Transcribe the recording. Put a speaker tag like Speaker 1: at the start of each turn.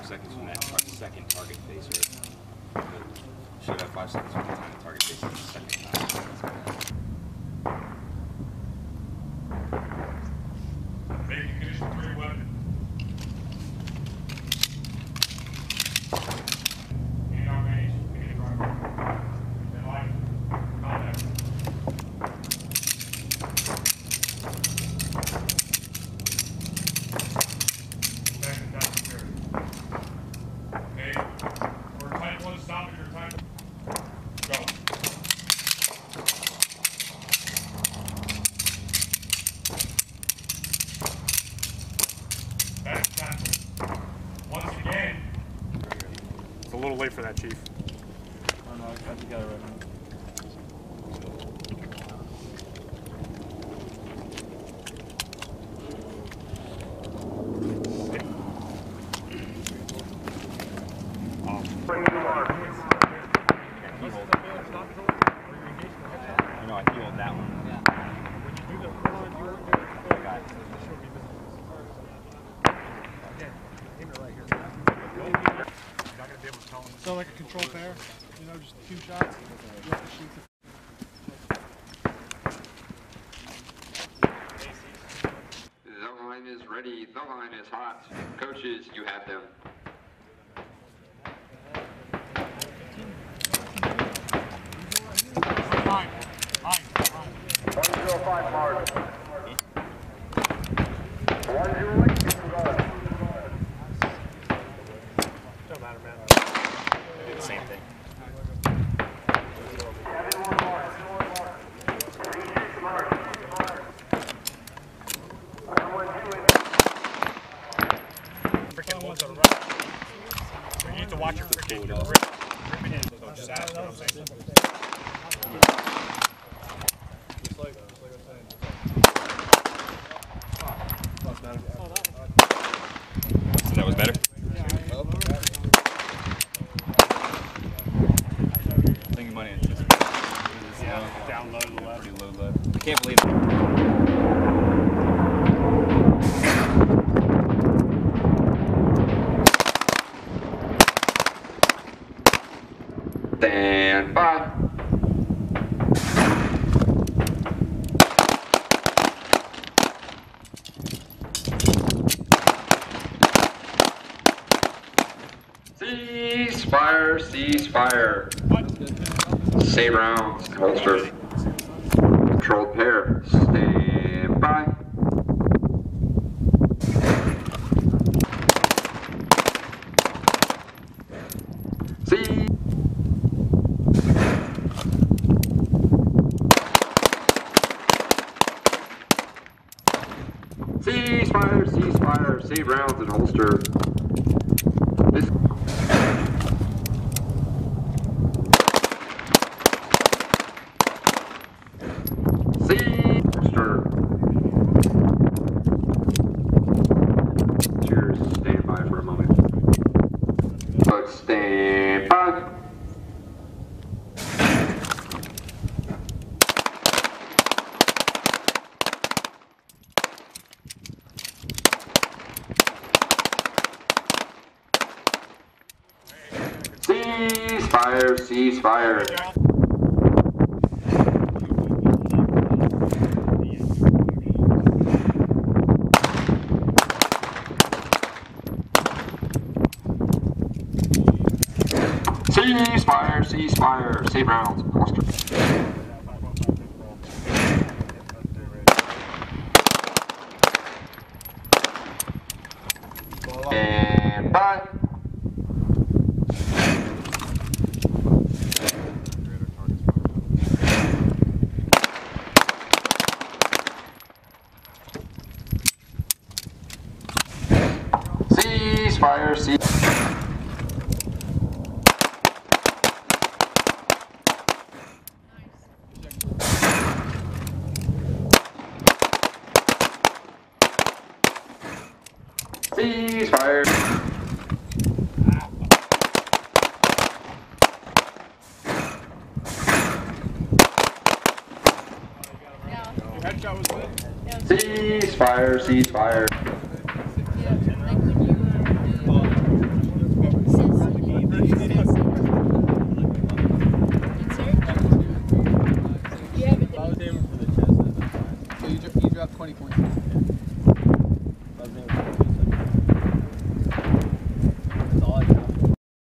Speaker 1: seconds from that second target facer. Should have 5 seconds from the time the target faces the second time.
Speaker 2: Making condition 3 weapon. In our range, in driver. Then light. Contact. Second time prepared. Okay. We're type 1 stop at your time. Go. Once again.
Speaker 3: It's a little late for that, Chief.
Speaker 4: Oh no, I got it right now.
Speaker 1: You know, I healed that one.
Speaker 3: So like a control pair, you know, just 2 shots. You have to shoot
Speaker 5: The line is ready. The line is hot. Coaches, you have them.
Speaker 3: Fine.
Speaker 2: 105 mark. 108.
Speaker 3: Don't matter, man.
Speaker 1: I did the same thing.
Speaker 3: Freaking ones are right. So you need to watch your freaking ripping in. So just ask what I'm saying. Just like I was saying.
Speaker 1: So that was better? I think money is just
Speaker 3: Down low to the left.
Speaker 1: pretty low level. I can't believe it.
Speaker 5: Stand by. Ceasefire, ceasefire. Save rounds, holster. Controlled pair, stand by. Ceasefire, ceasefire, save rounds and holster. This holster. Cheers, stand by for a moment. Stand by. Ceasefire, ceasefire. Ceasefire, ceasefire. Save rounds, holster. And bye. Ceasefire, ceasefire. Ceasefire.
Speaker 3: Headshot was good.
Speaker 5: Ceasefire, ceasefire.
Speaker 6: Yeah, like when you do
Speaker 4: was never